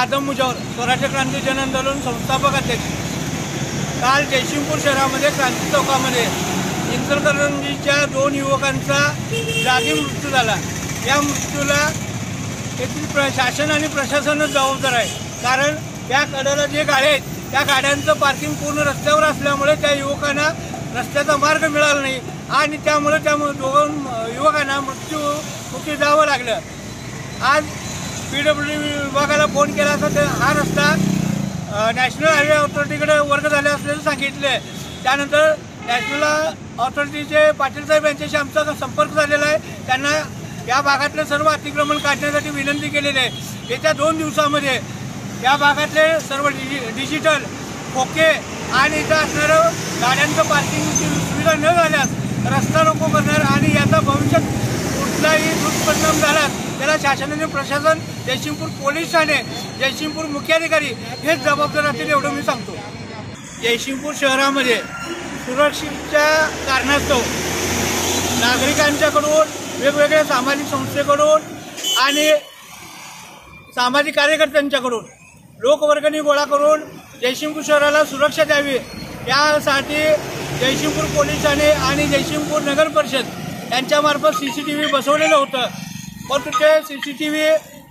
आदम मुजावर स्वराज्य क्रांती जन आंदोलन संस्थापक अध्यक्ष काल जयसिंगपूर शहरामध्ये क्रांती चौकामध्ये इचलकरंजीच्या 2 युवकांचा जागी मृत्यू झाला। या मृत्यूला येथील शासन आणि प्रशासनच जबाबदार आहे, कारण त्या कडेला जे गाड्या आहेत त्या गाड्यांचं पार्किंग पूर्ण रस्त्यावर असल्यामुळे त्या युवकांना रस्त्याचा मार्ग मिळाला नाही आणि त्यामुळे त्या 2 युवकांना मृत्यू जावं लागलं। आज PWD विभागाला फोन केला तर हा रस्ता नॅशनल हायवे अथॉरिटीकडे वर्ग झाले असल्याचं सांगितले। त्यानंतर नॅशनल अथॉरिटीचे पाटील साहेब यांच्याशी आमचा संपर्क झालेला आहे। त्यांना या भागातले सर्व अतिक्रमण काढण्यासाठी विनंती केलेली आहे। येत्या 2 दिवसामध्ये या भागातले सर्व डिजिटल खोके आणि इथं असणारं गाड्यांचं पार्किंगची सुविधा न झाल्यास रस्ता रोको करणार आणि याचा भविष्यात कुठलाही दुष्परिणाम झाल्यास त्याला शासनाने प्रशासन, जयसिंगपूर पोलीस ठाणे, जयसिंगपूर मुख्याधिकारी हेच जबाबदार असतील एवढं मी सांगतो। जयसिंगपूर शहरामध्ये सुरक्षेच्या कारणास्तव नागरिकांच्याकडून, वेगवेगळ्या सामाजिक संस्थेकडून आणि सामाजिक कार्यकर्त्यांच्याकडून लोकवर्गणी गोळा करून जयसिंगपूर शहराला सुरक्षा द्यावी यासाठी जयसिंगपूर पोलीस ठाणे आणि जयसिंगपूर नगर परिषद यांच्यामार्फत CCTV बसवलेलं होतं, परंतु ते CCTV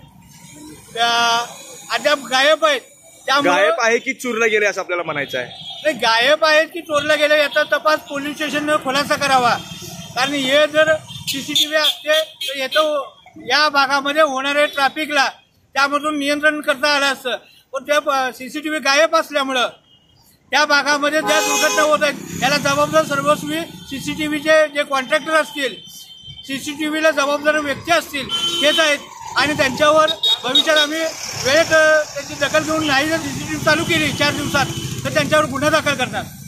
अद्याप गायब आहेत। त्यामुळे गायब आहे की चोरला गेले असं आपल्याला म्हणायचं आहे? नाही, गायब आहेत की चोरला गेले याचा तपास पोलीस स्टेशनने खुलासा करावा, कारण हे जर CCTV असते तर येतो या भागामध्ये होणाऱ्या ट्रॅफिकला त्यामधून नियंत्रण करता आलं असतं, पण त्या CCTV गायब असल्यामुळं त्या भागामध्ये ज्या दुर्घटना होत आहेत याला जबाबदार सर्वस्वी CCTVचे जे कॉन्ट्रॅक्टर असतील, CCTVला जबाबदार व्यक्ती असतील हेच आहेत आणि त्यांच्यावर भविष्यात आम्ही वेळेत त्याची दखल घेऊन नाही जर CCTV चालू केली 4 दिवसात तर त्यांच्यावर गुन्हा दाखल करणार।